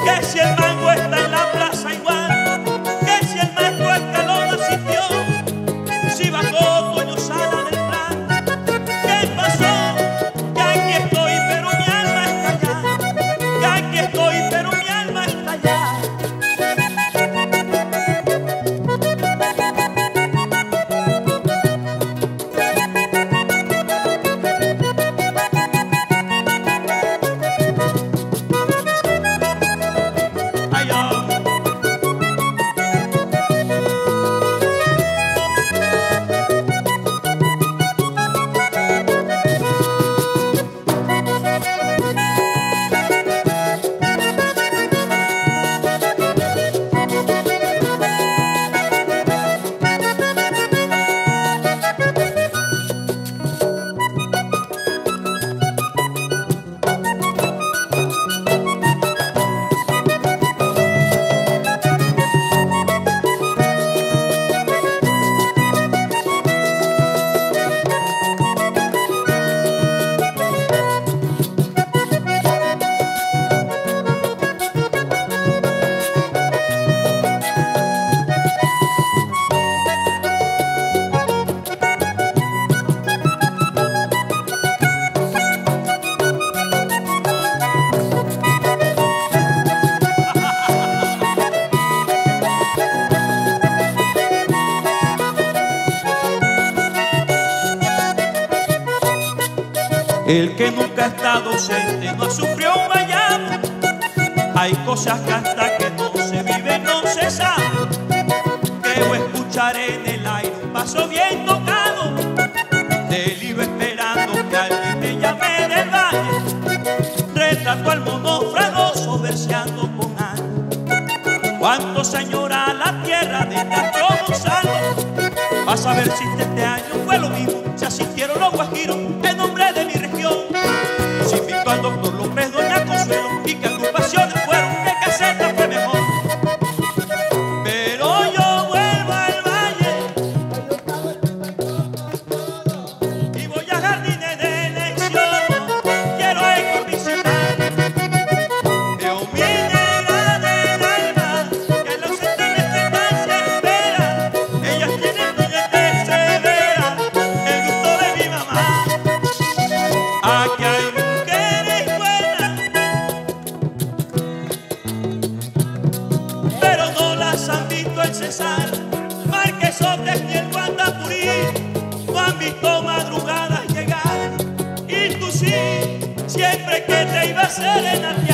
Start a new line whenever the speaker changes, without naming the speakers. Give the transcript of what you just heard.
Que si el mango está en la plaza igual, que si el maestro Escalón asistió, si bajó Toño Sala del Plan. ¿Qué pasó? Que aquí estoy pero mi alma está allá, que aquí estoy pero mi alma está allá. El que nunca ha estado ausente no sufrió un vallado. Hay cosas que hasta que no se viven no se sabe. Creo escuchar en el aire un paso bien tocado del hilo esperando que alguien me llame del valle. Retrato al mono fragoso verseando con años. Cuánto se añora la tierra de Castro Gonzalo. Vas a ver si este año fue lo mismo, se asistieron los guajiros en nombre de mi región. Si invito al doctor López, doña Consuelo, y que agrupaciones fueron, que caseta fue mejor. Pero yo vuelvo al valle y voy a jardines de elección. Quiero ir por visitar, veo mi negra del alma, que en los centenes de estancia espera. Ellas tienen puñetes severa, el gusto de mi mamá. Aquí hay mujeres buenas, pero no las han visto el Cesar, Marquesotes ni el Guandapurí, no han visto madrugadas llegar. Y tú sí, siempre que te iba a serenar.